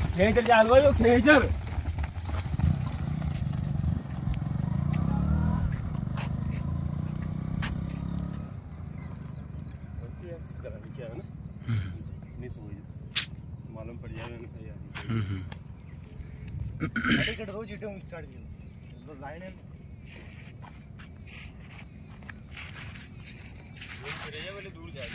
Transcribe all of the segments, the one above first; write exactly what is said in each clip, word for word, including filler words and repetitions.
खेचर चाल भाई खेचर मालूम पड़ जाएगा रोज स्टार्ट लाइन है दूर जाएगी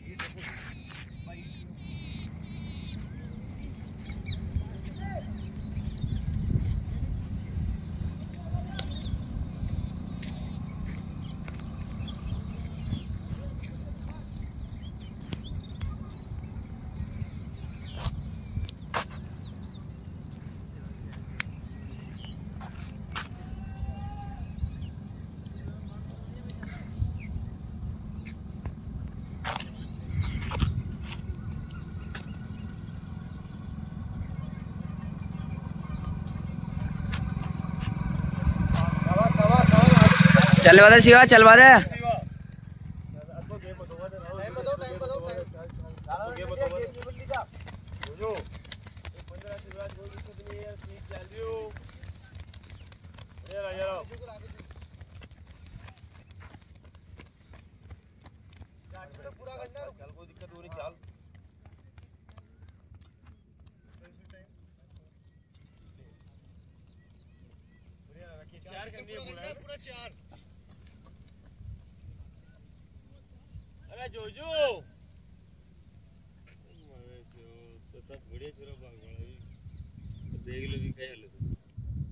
चलवा दे शिवा चलवा दे पूरा चार जोजो तो तब बढ़िया छोरा भाग वाला भी देख लो भी क्या हालत है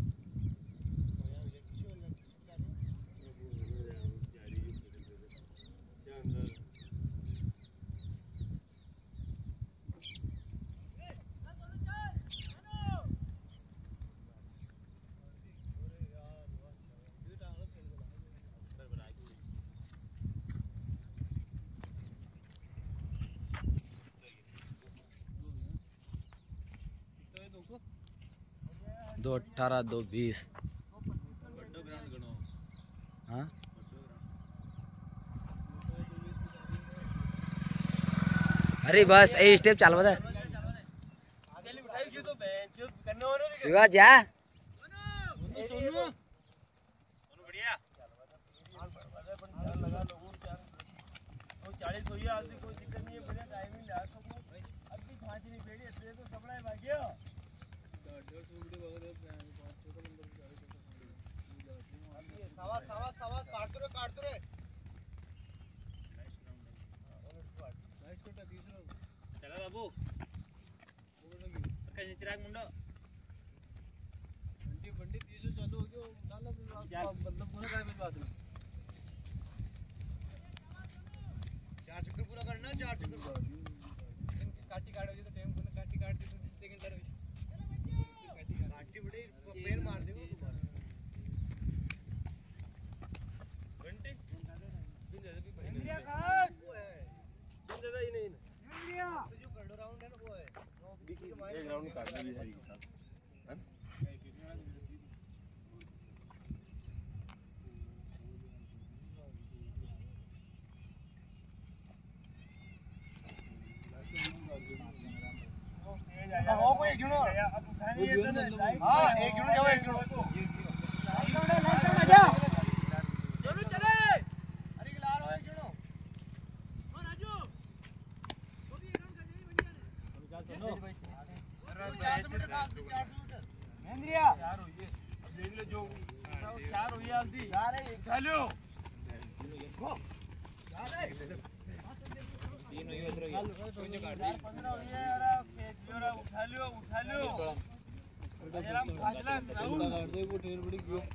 दो अठारह दो बीस हाँ अरे बस ए स्टेप चल बता शिवा जा चिराग मुंडा बंटी बंटी तीसो चालू हो गया मतलब पूरा टाइम में बात है चार चक्कर पूरा करना चार चक्कर काटी काट हो तो टाइम को काटी काट दे तो बीस सेकंड कर काटी काटी बड़े पैर मार दे घंटे इंडिया का वो है इंडिया ही नहीं इंडिया जो कर राउंड है ना वो है एक राउंड काटना भी है एक साथ हैं हो कोई एक जुड़ो अब उठानी है तो हां एक जुड़ो जाओ एक जुड़ो आ जाओ चलो चले अरे के ला रहा है एक जुड़ो ओ राजू वो भी एक राउंड कर जाइए बढ़िया ने चलो चार सौ मीटर काट दे चार सौ मीटर महेंद्रिया चार हो ये अब देख लो जो चार हो ये जल्दी चार है एक लो देखो चार है तीन हो ये उधर कोई जो काट दी पंद्रह हो ये और जोरा उठा लो उठा लो जराम फाजला राहुल काट दे वो ढेर बड़ी गुरु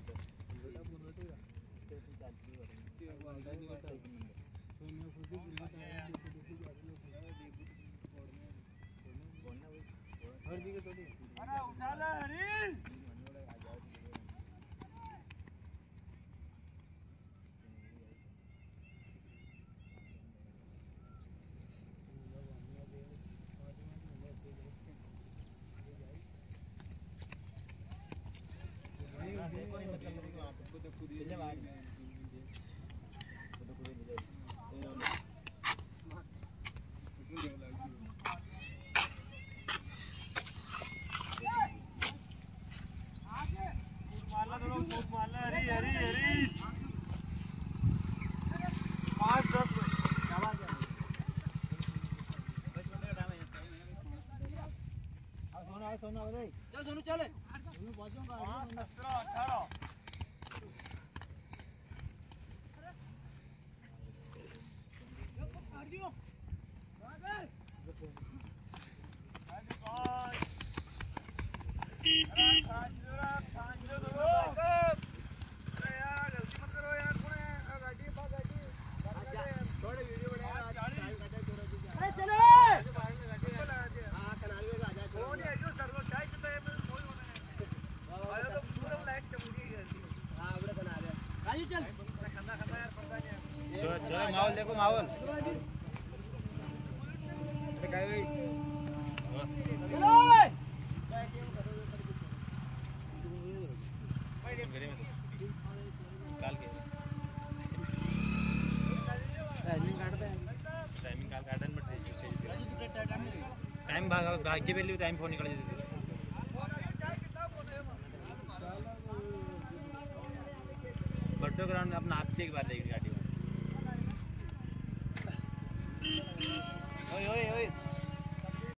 अरे उठा ले हरी सोना रे चल सोनू चल सोनू पहुंचूंगा हां सत्रह अठारह काट दियो आगे आगे बाय अरे खान जरा खान जो दो अरे यार जल्दी मत करो यार कोने गाड़ी पा गाड़ी थोड़े वीडियो बनाया टाइम काटे थोड़ा अरे चले माहौल देखो माहौल टाइम भाग्य पे टाइम फोन निकल जाते बट्टो ग्राउंड में अपना आपसे एक बार देगी गाड़ी में ओए ओए ओए